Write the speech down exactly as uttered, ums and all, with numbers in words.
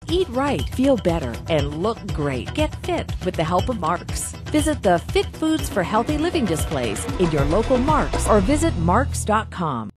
Eat right, feel better, and look great. Get fit with the help of Marc's. Visit the Fit Foods for Healthy Living displays in your local Marc's or visit marks dot com.